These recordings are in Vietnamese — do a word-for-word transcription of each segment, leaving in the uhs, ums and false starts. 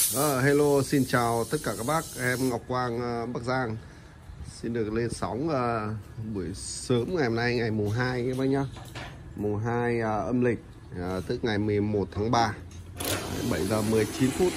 Uh, hello, xin chào tất cả các bác. Em Ngọc Quang, uh, Bắc Giang xin được lên sóng uh, buổi sớm ngày hôm nay, ngày mùng hai các bác nhá. Mùng hai uh, âm lịch, uh, tức ngày mười một tháng ba, bảy giờ mười chín phút.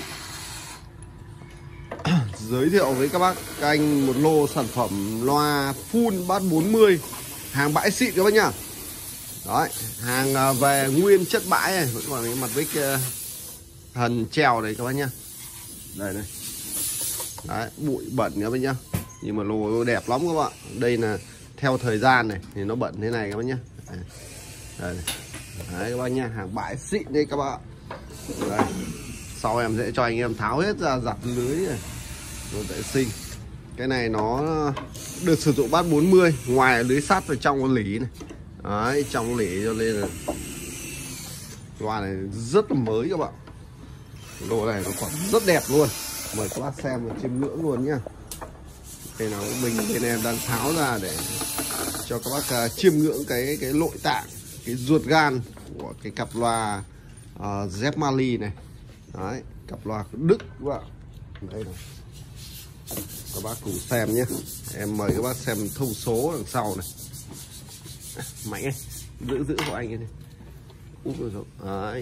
Giới thiệu với các bác các anh một lô sản phẩm loa full bass bốn mươi, hàng bãi xịn các bác nhá. Đấy, hàng uh, về nguyên chất bãi này, vẫn còn cái mặt vích uh, thần treo này các bác nhá. Đây này. Đấy, bụi bẩn các bác nhá. Nhưng mà lô đẹp lắm các bạn. Đây là theo thời gian này thì nó bẩn thế này các bác nhá. Đây. Đây này. Đấy các bác nhá, hàng bãi xịn đây các bạn. Đây. Sau em sẽ cho anh em tháo hết ra giặt lưới này. Rồi vệ sinh. Cái này nó được sử dụng bass bốn mươi, ngoài lưới sắt và trong con lỉ này. Đấy, trong con lỉ cho nên là loa này rất là mới các bạn. Lô này nó còn rất đẹp luôn. Mời các bác xem và chiêm ngưỡng luôn nhá. Đây nào mình bên em đang tháo ra để cho các bác uh, chiêm ngưỡng cái cái nội tạng, cái ruột gan của cái cặp loa uh, Zep Mali này. Đấy, cặp loa của Đức các bạn. Đây này. Các bác cùng xem nhé. Em mời các bác xem thông số đằng sau này. Mạnh ấy, giữ giữ của anh ấy này. Úp rồi. Đấy.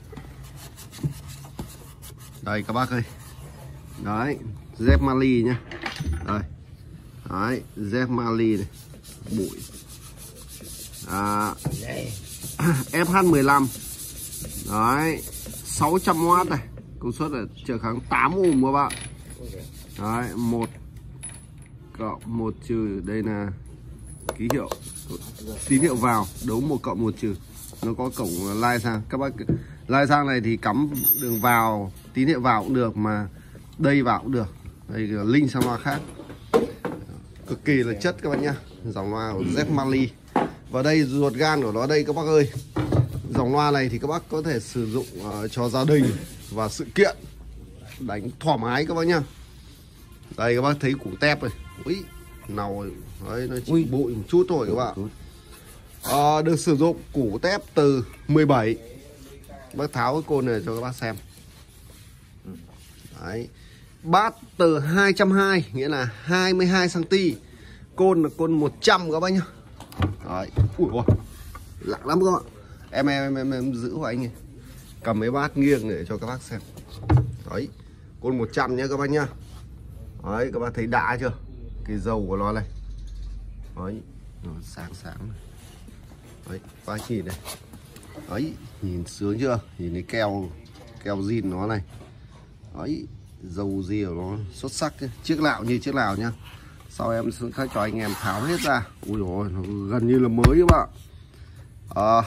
Đây các bác ơi. Đấy, Zep Mali nhá. Đây. Đấy, Zep Mali này. Bụi. À, ép hát mười lăm. Đấy, sáu trăm oát này. Công suất là trở kháng tám ohm các bạn. Đấy, một cộng một trừ, đây là ký hiệu tín hiệu vào, đấu một cộng một trừ. Nó có cổng lai sang. Các bác lai sang này thì cắm đường vào, tín hiệu vào cũng được, mà đây vào cũng được. Đây là link sang loa khác. Cực kỳ là chất các bác nhá. Dòng loa của Zep Mali. Và đây ruột gan của nó đây các bác ơi. Dòng loa này thì các bác có thể sử dụng uh, cho gia đình và sự kiện, đánh thoải mái các bác nhá. Đây các bác thấy củ tép này. Ui, nào đấy, nó chỉ Ui. bụi một chút thôi các bạn. À, được sử dụng củ tép từ mười bảy. Bác tháo cái côn này cho các bác xem. Đấy. Bass từ hai trăm hai mươi, nghĩa là hai mươi hai xăng-ti-mét. Côn là côn một trăm các bác nhá. Đấy. Ui ôi, lặng lắm các bạn. Em em em, em giữ của anh này. Cầm mấy bát nghiêng để cho các bác xem. Đấy. Côn một trăm nhá các bác nhá. Đấy, các bác thấy đã chưa? Cái dầu của nó này. Đấy, nó sáng sáng này. Đấy, các bác nhìn này. Đấy, nhìn sướng chưa? Nhìn cái keo keo zin nó này. Đấy, dầu gì của nó xuất sắc ấy. Chiếc lạo như chiếc lạo nhá. Sau em sẽ cho anh em tháo hết ra. Ui dồi, nó gần như là mới các bạn. À,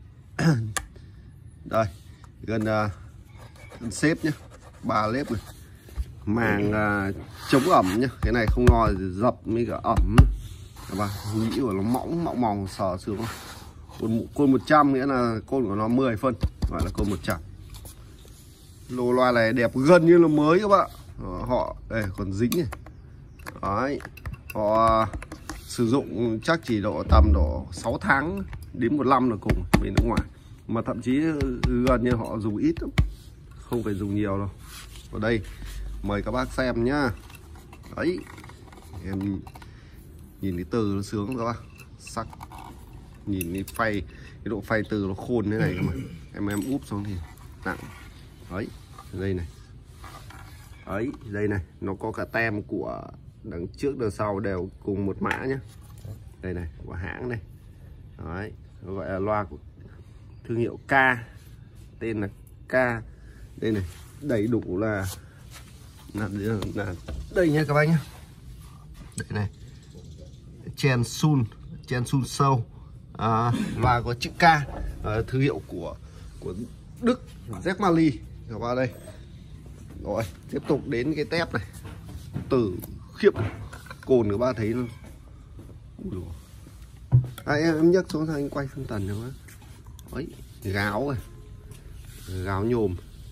đây, gần uh, gần xếp nhá. Ba lếp này. Màng uh, chống ẩm nhá. Cái này không ngòi dập với cả ẩm. Các bạn nghĩ của nó mỏng mỏng mỏng sờ sướng. Côn, côn một trăm nghĩa là côn của nó mười phân, gọi là côn một trăm. Lô loa này đẹp gần như là mới các bạn. Họ đây còn dính này. Đấy. Họ uh, sử dụng chắc chỉ độ tầm độ sáu tháng đến một năm là cùng bên nước ngoài. Mà thậm chí gần như họ dùng ít lắm. Không phải dùng nhiều đâu. Ở đây mời các bác xem nhá. Đấy. Em nhìn cái từ nó sướng các bác. Sắc. Nhìn cái phay, cái độ phay từ nó khôn thế này các bạn. Em em úp xuống thì nặng. Đấy, đây này. Đấy, đây này, nó có cả tem của đằng trước đằng sau đều cùng một mã nhá. Đây này, của hãng này. Đấy, nó gọi là loa của thương hiệu K. Tên là K. Đây này, đầy đủ là là, là đây nha các bác nhá. Đây này. Chen Sun, Chen Sun Show. À, và có chữ K, à, thương hiệu của của Đức, Zep Mali. Các bạn đây. Rồi, tiếp tục đến cái tép này. Tử khiếp. Cồn các bạn thấy nó. À, em, em nhấc xuống anh quay phân tần cho bác. Đấy, gáo này. Gáo nhôm.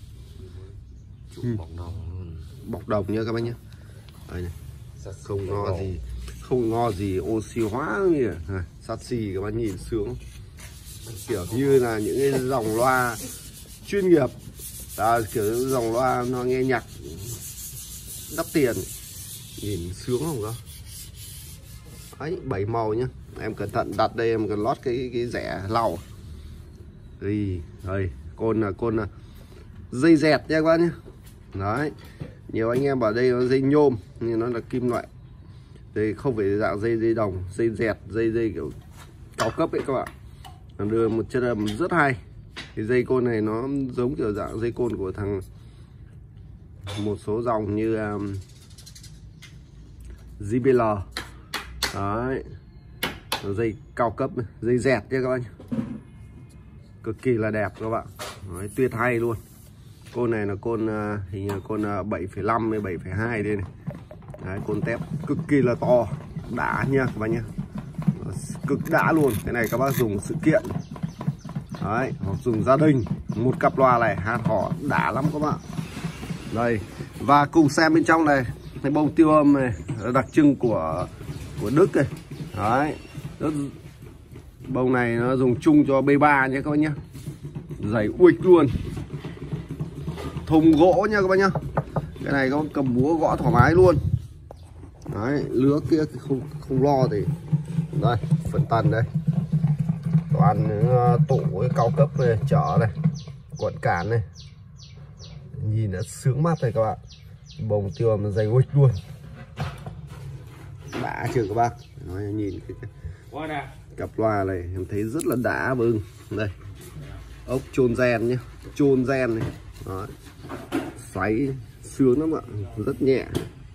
Bọc đồng. Bọc đồng nha các bác nhé. Đây này. Không ngo gì. Không ngo gì oxy hóa như này. Sát xì các bạn nhìn sướng. Kiểu như là những cái dòng loa chuyên nghiệp à, kiểu dòng loa nó nghe nhạc đắt tiền, nhìn sướng không cơ. Ấy, bảy màu nhá, em cẩn thận đặt đây, em cần lót cái cái rẻ lau. Đi đây, côn là côn là dây dẹt nha các bác nhé. Đấy, nhiều anh em bảo đây nó dây nhôm nhưng nó là kim loại, đây không phải dạng dây dây đồng, dây dẹt, dây dây kiểu cao cấp ấy các bạn. Nó đưa một chất âm rất hay. Cái dây côn này nó giống kiểu dạng dây côn của thằng một số dòng như um, giê bê lờ. Đấy, nó dây cao cấp, dây dẹt nha các bạn, cực kỳ là đẹp các bạn. Đấy, tuyệt hay luôn. Côn này là côn uh, hình như côn uh, bảy phẩy năm hay bảy phẩy hai đây này. Đấy, côn tép cực kỳ là to, đã nha các bạn nhé, cực đã luôn. Cái này các bác dùng sự kiện đấy, hoặc dùng gia đình, một cặp loa này hát hò đã lắm các bạn. Đây, và cùng xem bên trong này cái bông tiêu âm này đặc trưng của của Đức này. Đấy, rất, bông này nó dùng chung cho B ba nhé các bác nhé, dày uịch luôn, thùng gỗ nha các bác nhá. Cái này có cầm búa gõ thoải mái luôn. Đấy, lứa kia không không lo thì đây, phần tần đây toàn tủ cao cấp về chợ này, cuộn cản này, nhìn đã sướng mắt này các bạn. Bông tiêu âm dày uịch luôn, đã chưa các bác. Nói nhìn cái, cái cặp loa này em thấy rất là đã bưng. Đây, ốc chôn gen nhé, chôn gen này. Đó, xoáy sướng lắm ạ, rất nhẹ.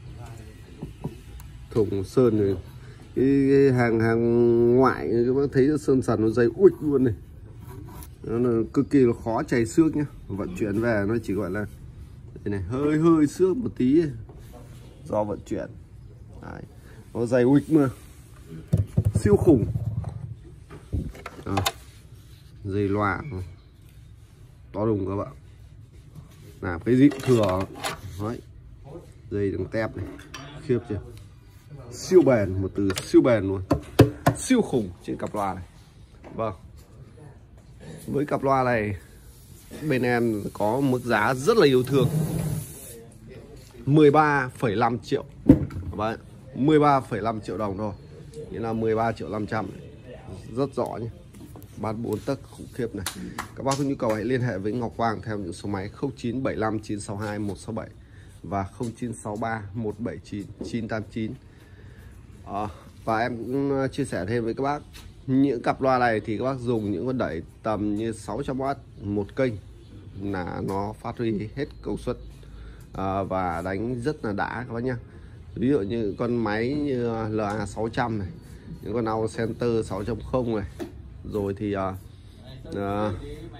Thùng sơn này, cái, cái hàng hàng ngoại các bác thấy sơn sần nó dày uịch luôn này, nó là cực kỳ là khó chảy xước nhá. Vận chuyển về nó chỉ gọi là đây này, hơi hơi xước một tí do vận chuyển. Đấy, nó dày uịch mà siêu khủng. Đó, dây loa to đùng các bạn, làm cái gì cũng thừa. Đấy, dây đằng tép này khiếp chưa, siêu bền, một từ siêu bền luôn, siêu khủng trên cặp loa này. Vâng, với cặp loa này bên em có mức giá rất là yêu thương, mười ba phẩy năm triệu. Đấy, mười ba phẩy năm triệu đồng thôi, nghĩa là mười ba triệu năm trăm, rất rõ nhé. Bán bốn tấc khủng khiếp này. Các bác có nhu cầu hãy liên hệ với Ngọc Quang theo những số máy không chín bảy năm chín sáu hai một sáu bảy và không chín sáu ba một bảy chín chín tám chín. à, Và em cũng chia sẻ thêm với các bác, những cặp loa này thì các bác dùng những con đẩy tầm như sáu trăm oát một kênh là nó phát huy hết công suất à, và đánh rất là đã các bác nhá. Ví dụ như con máy như L A sáu trăm này, những con Audio Center sáu chấm không này, rồi thì uh, uh,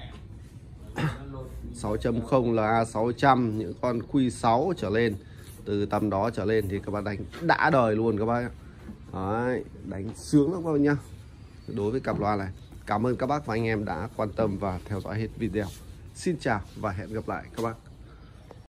sáu chấm không L A sáu trăm, những con Q sáu trở lên, từ tầm đó trở lên thì các bạn đánh đã đời luôn các bác. Đấy, đánh sướng lắm các bác nhá. Đối với cặp loa này, cảm ơn các bác và anh em đã quan tâm và theo dõi hết video. Xin chào và hẹn gặp lại các bác.